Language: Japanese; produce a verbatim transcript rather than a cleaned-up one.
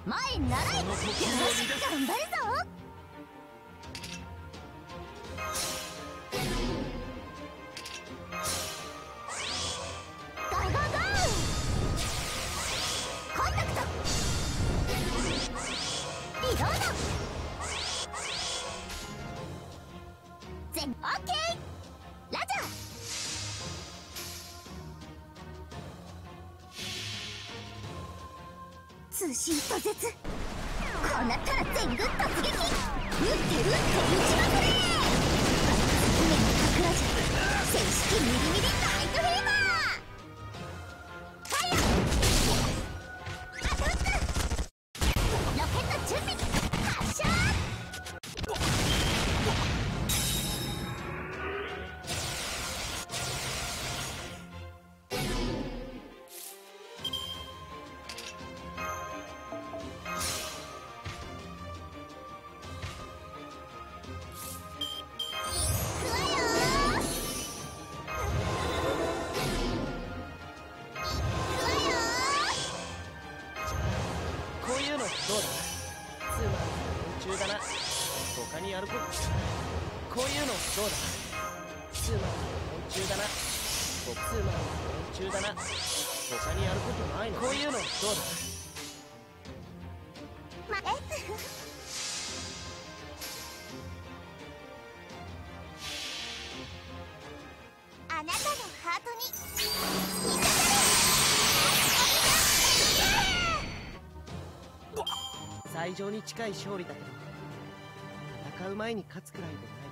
前に習い。よし、頑張るぞ。ゴーゴーゴー。コンタクト。リロード。全オッケー。ラジャー。通信途絶。こうなったら全軍突撃。撃って撃って撃ちまくれ。常にかくらじ正式ミリミリナイトフィーバー。ファイヤー。あと撃つ。ロケット準備。発射。 どうだ？つまり夢中だな。他にやることこういうのどうだ？つまり夢中だな。つまり夢中だな。他にやることないの？こういうのどうだ？ まえあなたのハートに突き刺され。 最上に近い勝利だけど、戦う前に勝つくらいでない。